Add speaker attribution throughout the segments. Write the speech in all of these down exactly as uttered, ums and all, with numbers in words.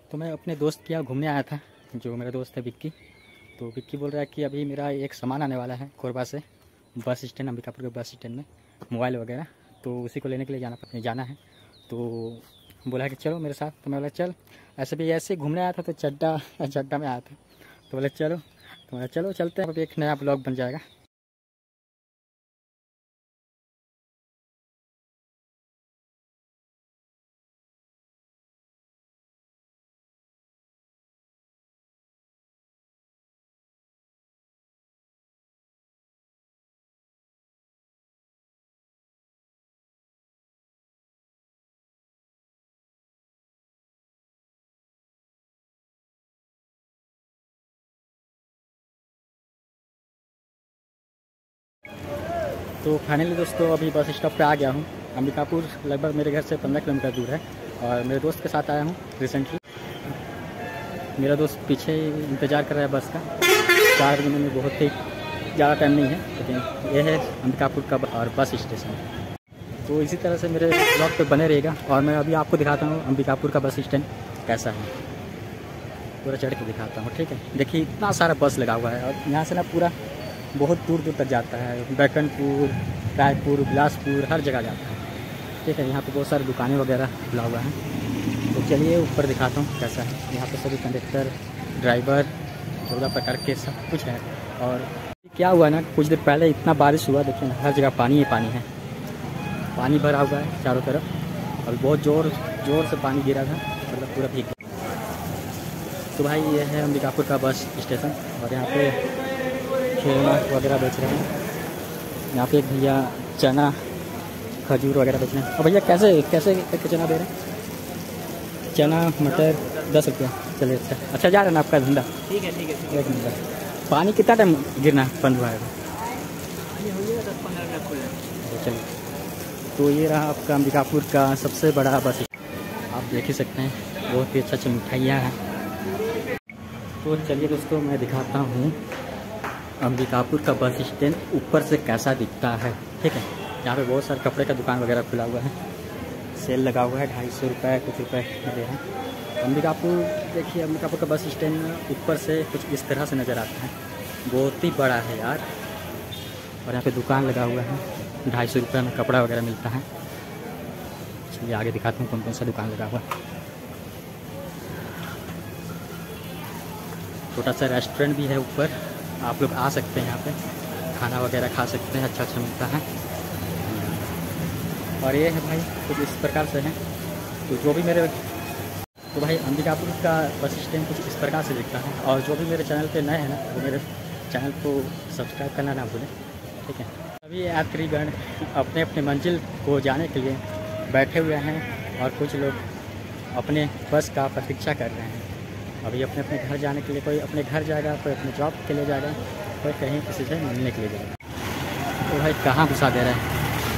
Speaker 1: तो मैं अपने दोस्त के यहाँ घूमने आया था, जो मेरा दोस्त है विक्की। तो विक्की बोल रहा है कि अभी मेरा एक सामान आने वाला है कोरबा से, बस स्टैंड, अंबिकापुर के बस स्टैंड में, मोबाइल वगैरह। तो उसी को लेने के लिए जाना जाना है। तो बोला कि चलो मेरे साथ। तो मैं बोला चल, ऐसे भी ऐसे घूमने आया था तो चड्डा चड्डा में आया था। तो बोले चलो, तो बोला चलो चलते हैं, अभी एक नया ब्लॉग बन जाएगा। तो फाइनली दोस्तों अभी बस स्टॉप पे आ गया हूँ। अंबिकापुर लगभग मेरे घर से पंद्रह किलोमीटर दूर है और मेरे दोस्त के साथ आया हूँ रिसेंटली। मेरा दोस्त पीछे इंतज़ार कर रहा है बस का। चार बजने में बहुत ही ज़्यादा टाइम नहीं है, लेकिन यह है अंबिकापुर का और बस स्टेशन। तो इसी तरह से मेरे ब्लॉग पे बने रहेगा और मैं अभी आपको दिखाता हूँ अंबिकापुर का बस स्टैंड कैसा है, पूरा चढ़ के दिखाता हूँ। ठीक है, देखिए इतना सारा बस लगा हुआ है और यहाँ से ना पूरा बहुत दूर दूर तक जाता है, बैकनपुर, रायपुर, बिलासपुर, हर जगह जाता है। ठीक है, यहाँ पे बहुत सारी दुकानें वगैरह खुला हुआ है। तो चलिए ऊपर दिखाता हूँ कैसा है। यहाँ पे सभी कंडक्टर, ड्राइवर, चौदह प्रकार के सब कुछ है। और क्या हुआ ना, कुछ देर पहले इतना बारिश हुआ, देखिए हर जगह पानी ही पानी है, पानी भरा हुआ है चारों तरफ और बहुत ज़ोर ज़ोर से पानी गिरा था, मतलब पूरा भीग। तो भाई ये है अंबिकापुर का बस स्टेशन और यहाँ पे खिलौना वगैरह बेच रहे हैं। यहाँ पे एक भैया चना, खजूर वगैरह बेच रहे हैं। और भैया कैसे कैसे एक चना दे रहे हैं? चना मटर दस रुपया। चलिए अच्छा अच्छा जा रहा है ना आपका धंधा? ठीक है ठीक है। एक नंबर। पानी कितना टाइम गिरना बंद हुआ है? दस पंद्रह मिनट खुला। चलिए, तो ये रहा आपका अंबिकापुर का सबसे बड़ा बस। आप देख ही सकते हैं, बहुत ही अच्छा अच्छा मिठाइयाँ हैं। तो चलिए दोस्तों मैं दिखाता हूँ अंबिकापुर का बस स्टैंड ऊपर से कैसा दिखता है। ठीक है, यहाँ पे बहुत सारे कपड़े का दुकान वगैरह खुला हुआ है, सेल लगा हुआ है, ढाई सौ रुपये कुछ रुपये दे हैं। अंबिकापुर देखिए, अंबिकापुर का बस स्टैंड ऊपर से कुछ इस तरह से नज़र आता है, बहुत ही बड़ा है यार। और यहाँ पे दुकान लगा हुआ है, ढाई सौ रुपये में कपड़ा वगैरह मिलता है। चलिए आगे दिखाता हूँ कौन कौन सा दुकान लगा हुआ है। छोटा सा रेस्टोरेंट भी है ऊपर, आप लोग आ सकते हैं, यहाँ पे खाना वगैरह खा सकते हैं, अच्छा अच्छा मिलता है। और ये है भाई कुछ इस प्रकार से है। तो जो भी मेरे तो भाई अंबिकापुर का बस स्टैंड कुछ इस प्रकार से दिखता है। और जो भी मेरे चैनल पे नए हैं ना, वो मेरे चैनल को सब्सक्राइब करना ना भूलें। ठीक है, अभी यात्रीगण अपने अपने मंजिल को जाने के लिए बैठे हुए हैं और कुछ लोग अपने बस का प्रतीक्षा कर रहे हैं। अभी अपने अपने घर जाने के लिए, कोई अपने घर जाएगा, कोई अपने जॉब के लिए जाएगा, कोई कहीं किसी से मिलने के लिए जाएगा। तो भाई कहाँ घुसा दे रहा है?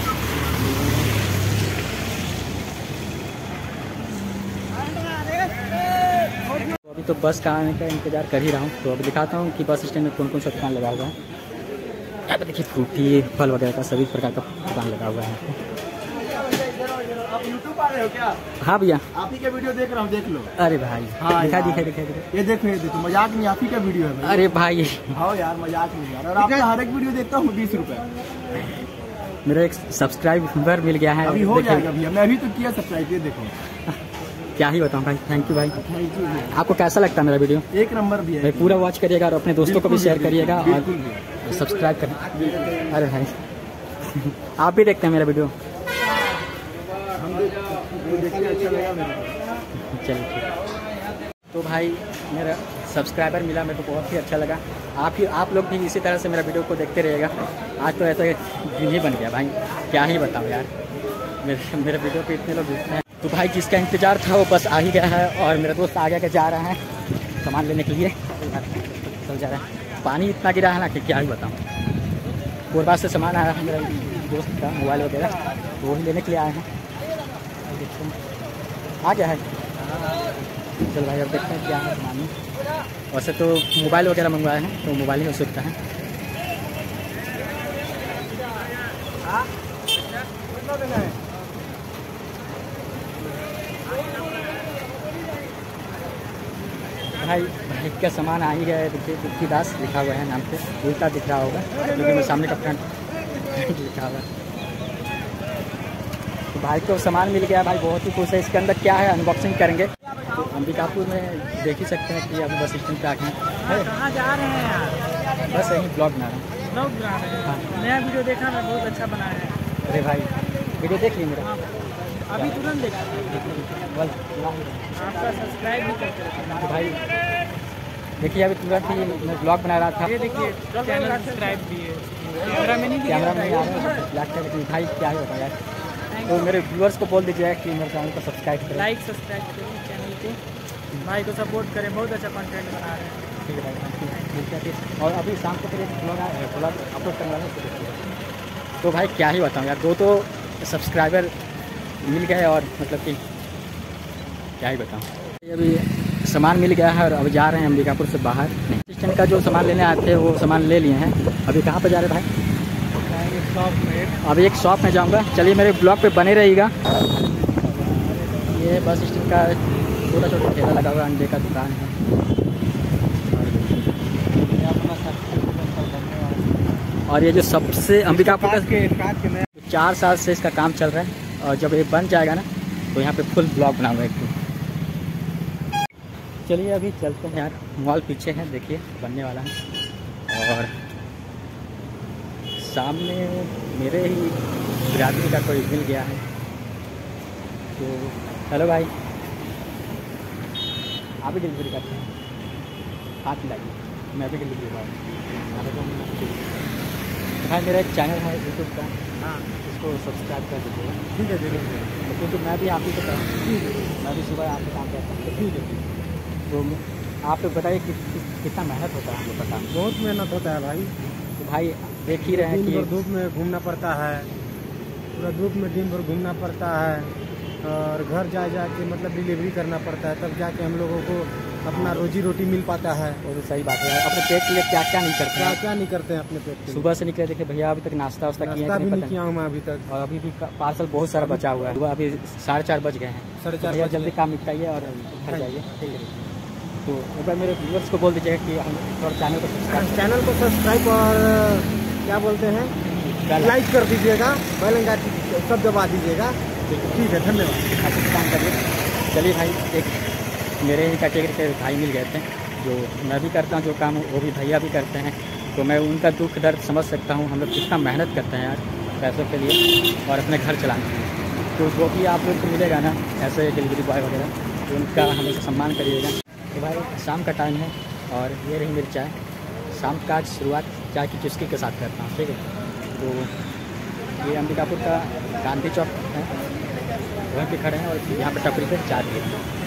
Speaker 1: तो अभी तो बस का आने का इंतज़ार कर ही रहा हूँ। तो अभी दिखाता हूँ कि बस स्टैंड में कौन कौन सा दुकान लगा हुआ है। यहाँ पे देखिए फ्रूटी, फल वगैरह का सभी प्रकार का दुकान लगा हुआ है।
Speaker 2: आप यूट्यूब आ रहे हो क्या?
Speaker 1: हाँ भैया,
Speaker 2: आप ही का वीडियो देख रहा हूँ, देख लो।
Speaker 1: अरे भाई
Speaker 2: हाँ
Speaker 1: दिखा दिखा दिखा दिखा।
Speaker 2: ये देखो ये देखो, मजाक नहीं, आप ही का वीडियो है भाई।
Speaker 1: अरे भाई
Speaker 2: हाँ यार, मजाक नहीं यार। और आपका हर एक वीडियो देखता हूँ बीस रुपए।
Speaker 1: मेरा एक सब्सक्राइबर मिल गया है
Speaker 2: अभी हो जाएगा भैया, मैं अभी तो किया सब्सक्राइब। ये देखो
Speaker 1: क्या ही बताऊँ भाई, थैंक यू भाई।
Speaker 2: Thank you.
Speaker 1: आपको कैसा लगता है मेरा वीडियो?
Speaker 2: एक नंबर भी है,
Speaker 1: पूरा वॉच करिएगा और अपने दोस्तों को भी शेयर करिएगा और सब्सक्राइब करिए। अरे भाई आप भी देखते हैं मेरा वीडियो?
Speaker 2: अच्छा लगा मेरे को।
Speaker 1: चलिए ठीक। तो भाई मेरा सब्सक्राइबर मिला, मेरे को बहुत ही अच्छा लगा। आप ही आप लोग भी इसी तरह से मेरा वीडियो को देखते रहिएगा। आज तो ऐसा दिन ही बन गया भाई, क्या ही बताऊँ यार। मेरे मेरे वीडियो पे इतने लोग देखते हैं। तो भाई जिसका इंतज़ार था वो बस आ ही गया है और मेरा दोस्त आगे के जा रहा है सामान लेने के लिए। चल जा रहा है, पानी इतना गिरा है ना कि क्या ही बताऊँ। कोरबा से सामान आया है मेरा दोस्त का, मोबाइल वगैरह, तो वही लेने के लिए आए हैं। आ गया है। चल भाई अब देखते हैं क्या है सामान में। वैसे तो मोबाइल वगैरह मंगवाए हैं तो मोबाइल ही हो सकता है। भाई भाई का सामान आ ही गया है। देखिए दुखी दास लिखा हुआ है नाम पे, उल्टा दिख रहा होगा क्योंकि मेरे सामने का फ्रंट लिखा हुआ है। तो भाई को सामान मिल गया, भाई बहुत ही खुश है। इसके अंदर क्या है अनबॉक्सिंग करेंगे। तो अंबिकापुर में देख ही सकते हैं कि अभी बस स्टैंड पे आ गए हैं।
Speaker 3: कहाँ जा रहे हैं यार?
Speaker 1: बस यहीं ब्लॉग बना रहे हैं।
Speaker 3: ब्लॉग बना रहे हैं?
Speaker 1: हाँ।
Speaker 3: नया वीडियो देखा मैं, बहुत अच्छा बना है।
Speaker 1: अरे भाई वीडियो देख ली मेरा?
Speaker 3: अभी तुरंत देखा।
Speaker 1: बोल
Speaker 3: आपका सब्सक्राइब भी करते रहते
Speaker 1: भाई। देखिए अभी तुरंत ही मैं ब्लॉग बना रहा था।
Speaker 3: ये देखिए चैनल सब्सक्राइब भी है, कैमरा में नहीं
Speaker 1: कैमरा में नहीं आ रहा है ब्लैक का, लेकिन भाई क्या ही होता है यार। तो मेरे व्यूअर्स को बोल दीजिए कि मेरे चैनल को सब्सक्राइब करें,
Speaker 3: लाइक सब्सक्राइब करें चैनल को, भाई को सपोर्ट करें, बहुत अच्छा कंटेंट बना रहे हैं।
Speaker 1: ठीक है भाई मिलते हैं फिर। और अभी शाम को फिर एक ब्लॉग ब्लॉग अपलोड करने वाला है। तो भाई क्या ही बताऊँ यार, दो तो सब्सक्राइबर मिल गए और मतलब कि क्या ही बताऊँ। अभी सामान मिल गया है और अब जा रहे हैं अंबिकापुर से बाहर। स्टेशन का जो सामान लेने आए थे वो सामान ले लिए हैं। अभी कहाँ पर जा रहे हैं भाई?
Speaker 3: शॉप में,
Speaker 1: अभी एक शॉप में जाऊंगा। चलिए मेरे ब्लॉग पे बने रहिएगा। ये बस स्टैंड का छोटा छोटा ठेला लगा हुआ अंडे का दुकान है। और ये जो सबसे अंबिकापुर का चार साल से इसका काम चल रहा है और जब ये बन जाएगा ना तो यहाँ पे फुल ब्लॉग बनाऊंगा एक। चलिए अभी चलते हैं यार, मॉल पीछे है देखिए बनने वाला है। और सामने मेरे ही बिरादरी का कोई मिल गया है। तो हेलो भाई, आप भी डिलीवरी करते हैं? हाथ मिलाइए, मैं भी डिलीवरी करता भाई। मेरा एक चैनल है यूट्यूब का,
Speaker 3: हाँ
Speaker 1: इसको सब्सक्राइब कर दीजिएगा।
Speaker 3: ठीक है जरूर,
Speaker 1: क्योंकि मैं भी आप ही को करता मैं भी सुबह आपके काम करता हूँ।
Speaker 3: ठीक है।
Speaker 1: तो आप लोग बताइए कि, कि, कितना मेहनत होता है आपको पता?
Speaker 3: बहुत मेहनत होता है भाई।
Speaker 1: तो भाई देख ही रहे हैं कि
Speaker 3: धूप में घूमना पड़ता है, पूरा धूप में दिन भर घूमना पड़ता है और घर जा जा के मतलब डिलीवरी करना पड़ता है, तब जाके हम लोगों को अपना रोजी रोटी मिल पाता है।
Speaker 1: वो तो सही बात है। अपने पेट के लिए क्या क्या नहीं करते
Speaker 3: क्या
Speaker 1: हैं?
Speaker 3: क्या नहीं करते हैं अपने पेट के लिए।
Speaker 1: सुबह से निकले देखे भैया अभी तक नाश्ता वास्ता किया
Speaker 3: नाश्ता
Speaker 1: है
Speaker 3: भी
Speaker 1: कि
Speaker 3: नहीं
Speaker 1: नहीं
Speaker 3: किया हूँ मैं अभी तक,
Speaker 1: और अभी भी पार्सल बहुत सारा बचा हुआ है। सुबह अभी साढ़े चार बज गए हैं।
Speaker 3: साढ़े चार
Speaker 1: भैया
Speaker 3: बज
Speaker 1: जल्दी
Speaker 3: गए।
Speaker 1: काम निपटाइए और घर जाइए। ठीक है। तो एक बार मेरे व्यूअर्स को बोल दीजिएगा कि हम थोड़ा चैनल को सब्सक्राइब
Speaker 3: चैनल को सब्सक्राइब और क्या बोलते हैं लाइक कर दीजिएगा, बेल आइकन सब दबा दीजिएगा। ठीक है, धन्यवाद।
Speaker 1: अच्छे से काम करिए। चलिए भाई, एक मेरे ही कैटेगरी के भाई मिल गए थे जो मैं भी करता हूँ जो काम वो भी भैया भी करते हैं। तो मैं उनका दुख दर्द समझ सकता हूँ। हम लोग कितना मेहनत करते हैं यार पैसों के लिए और अपने घर चलाने के लिए। तो जो भी आप लोग को मिलेगा ना ऐसे डिलीवरी बॉय वगैरह, तो उनका हमेशा सम्मान करिएगा। तो भाई शाम का टाइम है और ये रही मेरी चाय। शाम का आज शुरुआत चाय की चुस्की के साथ करता हूँ। ठीक है। तो ये अंबिकापुर का गांधी चौक है, वहीं पे खड़े हैं और यहाँ पे टपरी पे चाय पी रहे हैं।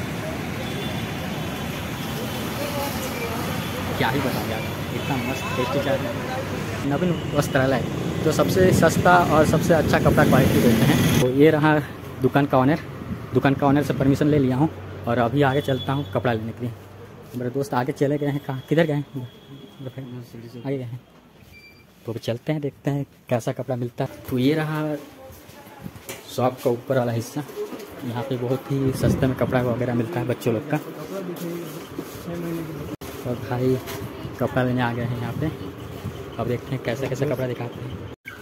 Speaker 1: क्या ही बताऊँ यार, इतना मस्त टेस्टी चाय है। नवीन वस्त्रालय जो सबसे सस्ता और सबसे अच्छा कपड़ा क्वालिटी देते हैं। तो ये रहा दुकान का ऑनर। दुकान का ऑनर से परमिशन ले लिया हूँ और अभी आगे चलता हूँ कपड़ा लेने के लिए। मेरे दोस्त आगे चले गए हैं। कहाँ किधर गए हैं? आगे गए हैं। तो अभी चलते हैं, देखते हैं कैसा कपड़ा मिलता है। तो ये रहा शॉप का ऊपर वाला हिस्सा। यहाँ पे बहुत ही सस्ते में कपड़ा वगैरह मिलता है बच्चों लोग का। और भाई कपड़ा लेने आ गए हैं यहाँ पे। अब देखते हैं कैसा कैसा कपड़ा दिखाते हैं।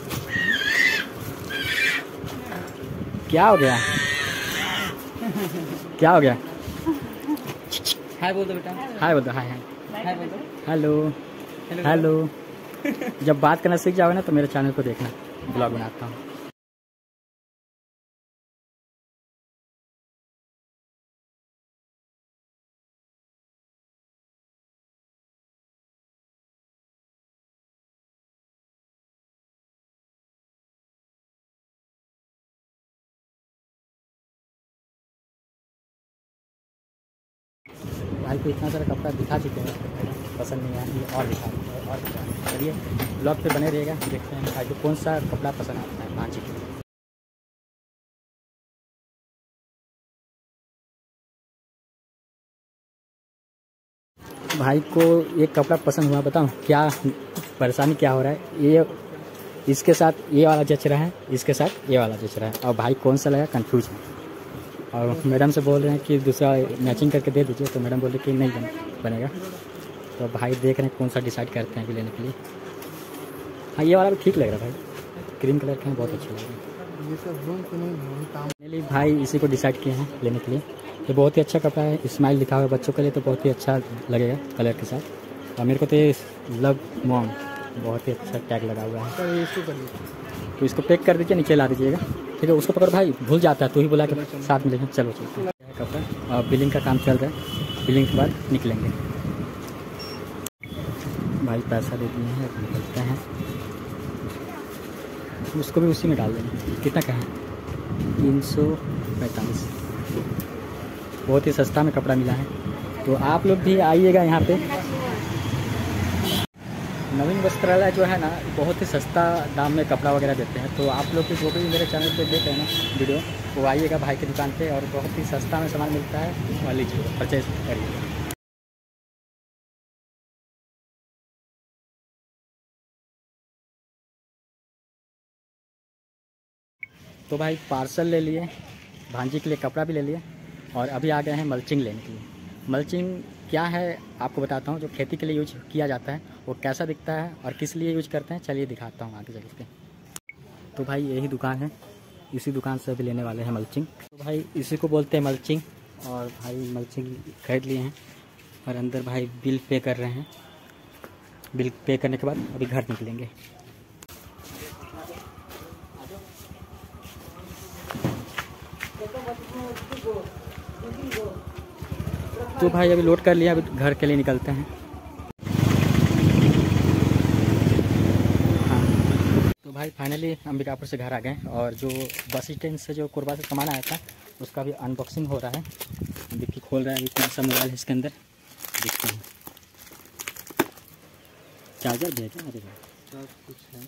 Speaker 1: क्या हो गया? क्या हो गया?
Speaker 3: हाय बोल दो बेटा।
Speaker 1: हाय बोल दो। हाय हाय
Speaker 3: हाय बोल दो।
Speaker 1: Hello hello. जब बात करना सीख जाओगे ना तो मेरे चैनल को देखना, ब्लॉग बनाता हूँ। भाई को इतना सारा कपड़ा दिखा चुके हैं, पसंद नहीं आया और दिखा और दिखा। चलिए ब्लॉग पे बने रहिएगा, देखते हैं भाई को कौन सा कपड़ा पसंद आता है। हाँ जी। भाई को एक कपड़ा पसंद हुआ, बताऊँ क्या परेशानी क्या हो रहा है। ये इसके साथ ये वाला जच रहा है, इसके साथ ये वाला जच रहा है और भाई कौन सा लगा कंफ्यूज है। और मैडम से बोल रहे हैं कि दूसरा मैचिंग करके दे दीजिए, तो मैडम बोले कि नहीं बन, बनेगा। तो भाई देख रहे हैं कौन सा डिसाइड करते हैं कि लेने के लिए। हाँ ये वाला भी ठीक लग रहा है भाई, क्रीम कलर का है, बहुत अच्छा लग रहा है।
Speaker 3: ये सब रूम तो नहीं काम
Speaker 1: फाइनली भाई इसी को डिसाइड किए हैं लेने के लिए। ये बहुत ही अच्छा कपड़ा है, स्माइल लिखा हुआ है बच्चों के लिए, तो बहुत ही अच्छा लगेगा कलर के साथ। और मेरे को तो ये लव मॉम बहुत ही अच्छा टैग लगा हुआ है।
Speaker 3: सर इसको करिए,
Speaker 1: तो इसको पैक कर दीजिए, नीचे ला दीजिएगा, ठीक है। उसको पकड़ भाई, भूल जाता है, तू ही बोला कि साथ में लेंगे। चलो चलते हैं कपड़ा। और बिलिंग का काम चल रहा है, बिलिंग के बाद निकलेंगे। भाई पैसा दे दिए हैं, अब निकलते हैं। उसको भी उसी में डाल देंगे। कितना का है? तीन सौ पैंतालीस। बहुत ही सस्ता में कपड़ा मिला है, तो आप लोग भी आइएगा यहाँ पे। नवीन वस्त्रालय जो है ना, बहुत ही सस्ता दाम में कपड़ा वगैरह देते हैं। तो आप लोग भी जो भी मेरे चैनल पे देख रहे हैं ना वीडियो, वो आइएगा भाई की दुकान पे, और बहुत ही सस्ता में सामान मिलता है, और लीजिए परचेज करिए। तो भाई पार्सल ले लिए, भांजी के लिए कपड़ा भी ले लिए, और अभी आ गए हैं मल्चिंग लेने के लिए। मल्चिंग क्या है आपको बताता हूँ। जो खेती के लिए यूज किया जाता है वो कैसा दिखता है और किस लिए यूज करते हैं, चलिए दिखाता हूँ आगे जगह पे। तो भाई यही दुकान है, इसी दुकान से अभी लेने वाले हैं मल्चिंग। तो भाई इसी को बोलते हैं मल्चिंग, और भाई मल्चिंग खरीद लिए हैं, और अंदर भाई बिल पे कर रहे हैं। बिल पे करने के बाद अभी घर निकलेंगे। तो भाई अभी लोड कर लिया, अभी घर के लिए निकलते हैं। हाँ तो भाई फाइनली अंबिकापुर से घर आ गए, और जो बस स्टैंड से जो कोरबा से सामान आया था उसका भी अनबॉक्सिंग हो रहा है। देखिए खोल रहा है, अभी कौन सा मोबाइल है इसके अंदर, देखते हैं। चार्जर भी है क्या? अरे
Speaker 3: सब कुछ है।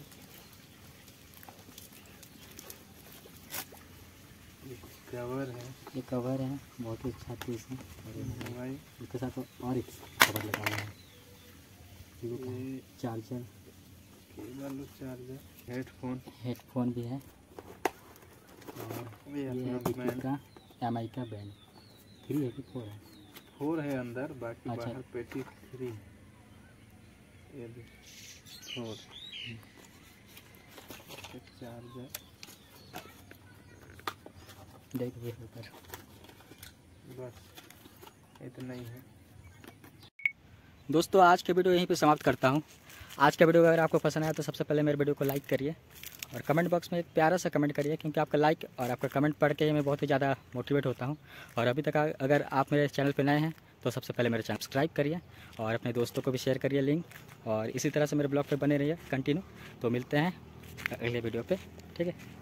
Speaker 3: कवर है,
Speaker 1: ये कवर है, बहुत ही अच्छा पीस है।
Speaker 3: भाई
Speaker 1: इसके साथ और एक कवर लगा हुआ है। ये charger,
Speaker 3: cable, charger, headphone
Speaker 1: headphone भी है,
Speaker 3: और
Speaker 1: ये है विकी का एम आई का बैंड। थ्री है कि फोर है?
Speaker 3: फोर है अंदर, बाकी
Speaker 1: अच्छा।
Speaker 3: बाहर पेटी थ्री। ये फोर चार्जर,
Speaker 1: देखिए ऊपर।
Speaker 3: बस इतना ही है।
Speaker 1: दोस्तों आज के वीडियो यहीं पे समाप्त करता हूँ। आज का वीडियो अगर आपको पसंद आया तो सबसे पहले मेरे वीडियो को लाइक करिए, और कमेंट बॉक्स में एक प्यारा सा कमेंट करिए, क्योंकि आपका लाइक और आपका कमेंट पढ़ के मैं बहुत ही ज़्यादा मोटिवेट होता हूँ। और अभी तक अगर आप मेरे चैनल पर नए हैं तो सबसे पहले मेरे चैनल सब्सक्राइब करिए, और अपने दोस्तों को भी शेयर करिए लिंक, और इसी तरह से मेरे ब्लॉग पे बने रहिए कंटिन्यू। तो मिलते हैं अगले वीडियो पे, ठीक है।